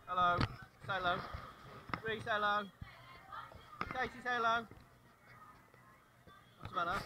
Hello. Say hello. Bree, say hello. Katie, say hello. What's the matter?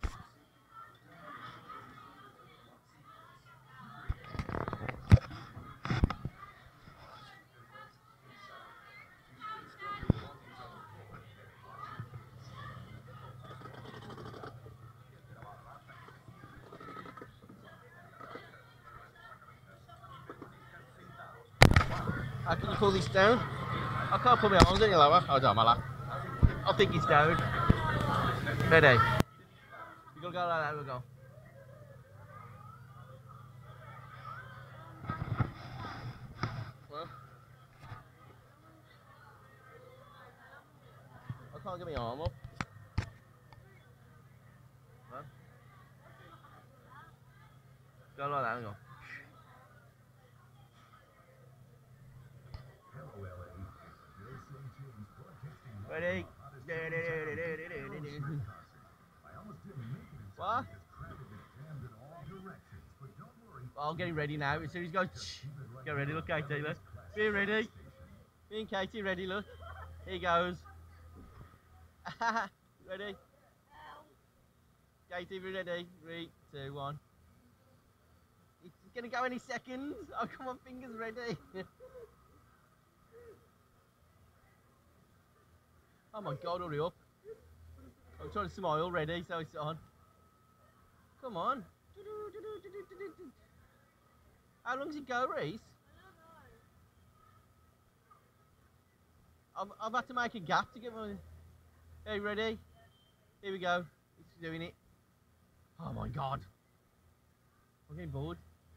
How can you pull this down? I can't put my arms any lower. Oh, don't matter. I think it's down. Ready? You gotta go like that, we'll go. Well, I can't get my arm up. Well, go like that and go. Ready? What? Well, I'm getting ready now. As soon as he goes, get ready. Look, Katie, look. Be ready. Me and Katie ready, look. Here he goes. Ready? Katie, be ready. 3, 2, 1. It's gonna go any seconds. Oh, come on, fingers ready. Oh my God, hurry up. I'm trying to smile ready, so it's on. Come on. How long does it go, Reese? I've had to make a gap to get my... Hey, ready? Here we go. It's doing it. Oh my God. I'm getting bored.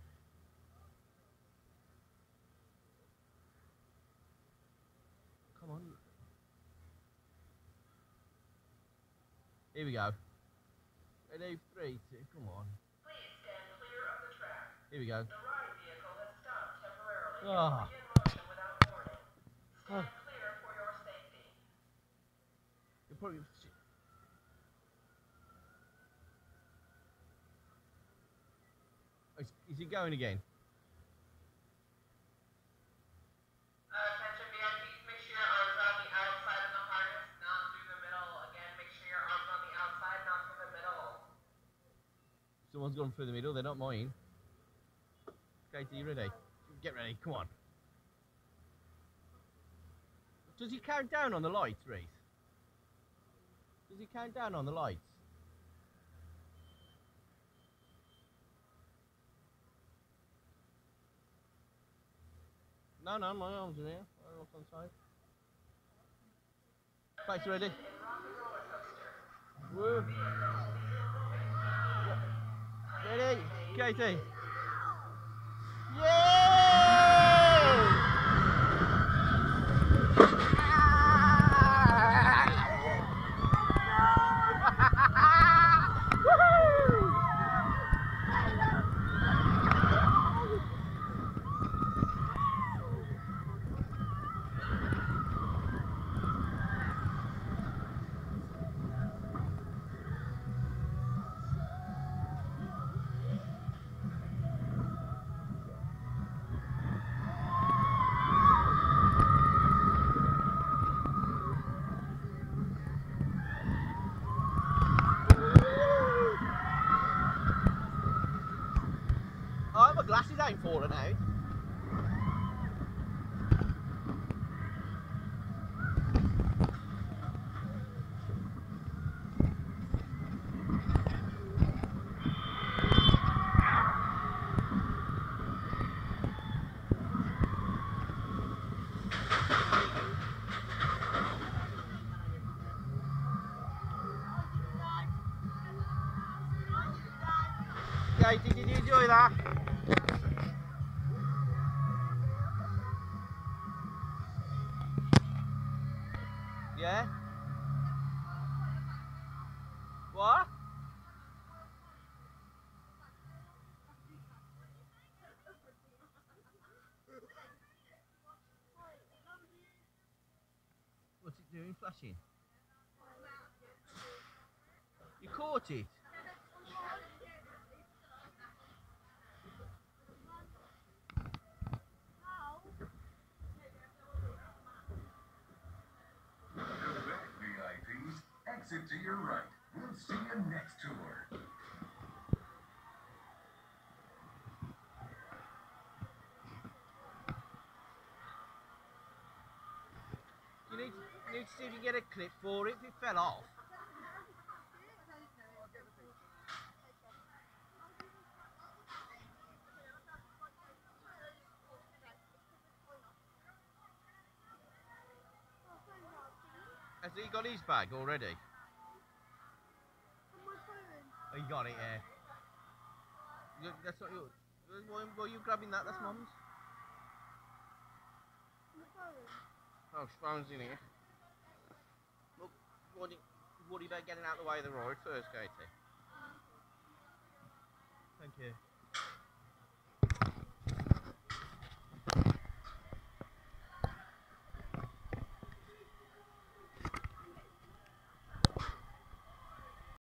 Come on. Here we go. Ready? 3, 2, come on. Please stand clear of the track. Here we go. The ride vehicle has stopped temporarily Oh. and will begin motion without warning. Stand clear for your safety. You're probably... Is it going again? Attention VIPs, make sure your arms are on the outside of the harness, not through the middle. Again, make sure your arms on the outside, not through the middle. Someone's gone through the middle, they're not mine. Katie, you ready? Get ready, come on. Does he count down on the lights, Reese? Does he count down on the lights? No, my arms are here. I'm off on the side. Face ready? Woo. Ready? Katie? Yay! Oh, my glasses ain't falling out. Katie, did you enjoy that? Yeah? What? What's it doing, flashing? You caught it? exit to your right. We'll see you next tour. You need to see if you can get a clip for it if it fell off. Has he got his bag already? Oh, you got it, yeah. That's not yours. Why are you grabbing that? That's Mum's. Oh, his phone's in here. Look, worry about getting out of the way of the road first, Katie. Thank you.